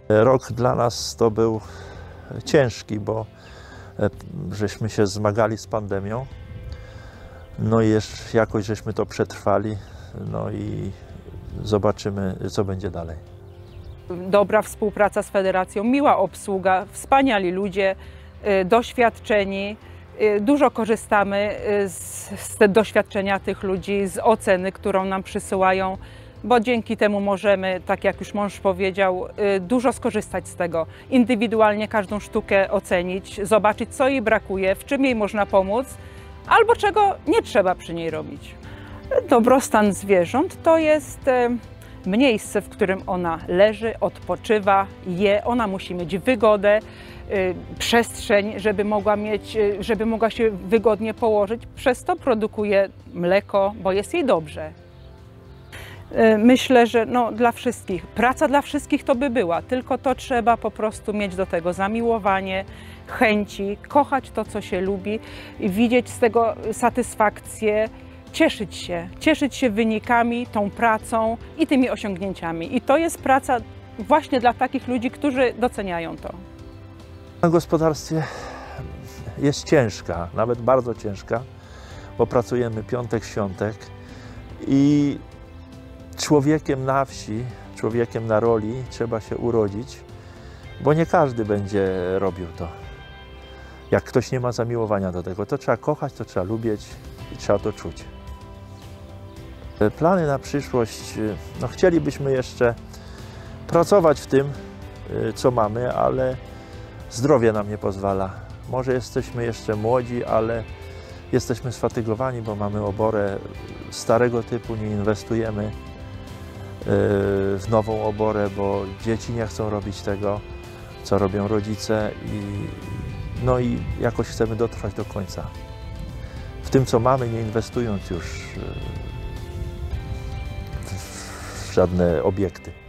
Rok dla nas to był ciężki, bo żeśmy się zmagali z pandemią. No i jakoś żeśmy to przetrwali. No i zobaczymy, co będzie dalej. Dobra współpraca z federacją, miła obsługa, wspaniali ludzie, doświadczeni. Dużo korzystamy z doświadczenia tych ludzi, z oceny, którą nam przysyłają, bo dzięki temu możemy, tak jak już mąż powiedział, dużo skorzystać z tego. Indywidualnie każdą sztukę ocenić, zobaczyć, co jej brakuje, w czym jej można pomóc, albo czego nie trzeba przy niej robić. Dobrostan zwierząt to jest miejsce, w którym ona leży, odpoczywa, je. Ona musi mieć wygodę, przestrzeń, żeby mogła się wygodnie położyć. Przez to produkuje mleko, bo jest jej dobrze. Myślę, że dla wszystkich, praca dla wszystkich to by była, tylko to trzeba po prostu mieć do tego zamiłowanie, chęci, kochać to, co się lubi i widzieć z tego satysfakcję, cieszyć się wynikami, tą pracą i tymi osiągnięciami. I to jest praca właśnie dla takich ludzi, którzy doceniają to. Na gospodarstwie jest ciężka, nawet bardzo ciężka, bo pracujemy piątek, świątek i człowiekiem na wsi, człowiekiem na roli trzeba się urodzić, bo nie każdy będzie robił to. Jak ktoś nie ma zamiłowania do tego, to trzeba kochać, to trzeba lubić i trzeba to czuć. Plany na przyszłość, chcielibyśmy jeszcze pracować w tym, co mamy, ale zdrowie nam nie pozwala. Może jesteśmy jeszcze młodzi, ale jesteśmy sfatygowani, bo mamy oborę starego typu, nie inwestujemy w nową oborę, bo dzieci nie chcą robić tego, co robią rodzice i jakoś chcemy dotrwać do końca. W tym, co mamy, nie inwestując już w żadne obiekty.